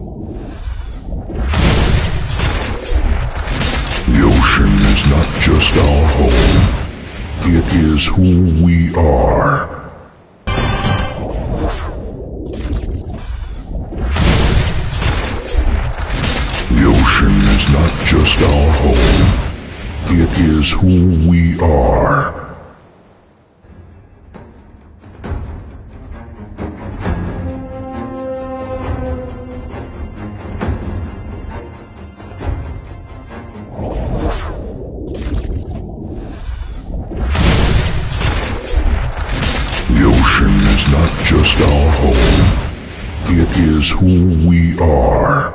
The ocean is not just our home, it is who we are. The ocean is not just our home, it is who we are. The ocean is not just our home, it is who we are.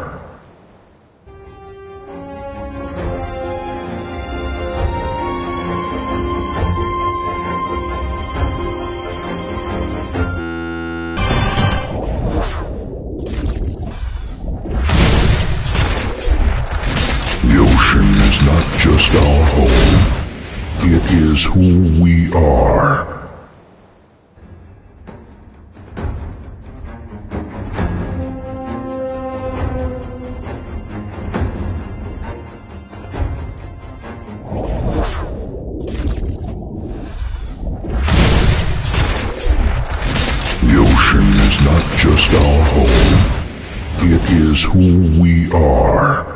The ocean is not just our home, it is who we are. The ocean is not just our home, it is who we are.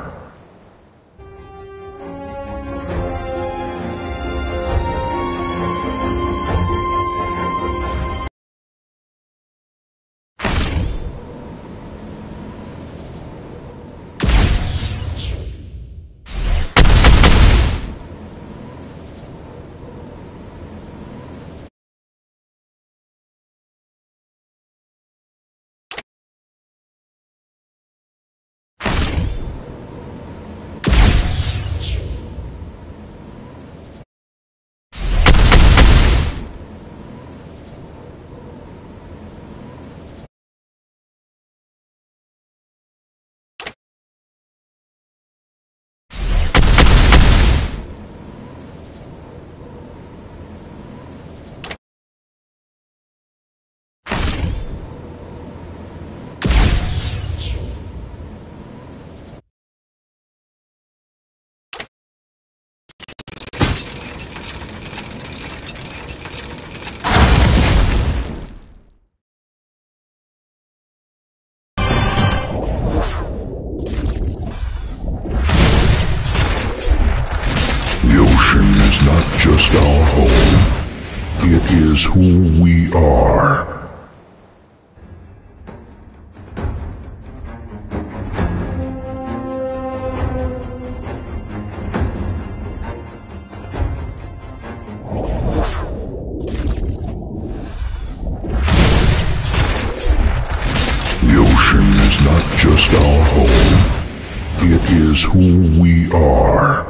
The ocean is not just our home, it is who we are. The ocean is not just our home, it is who we are.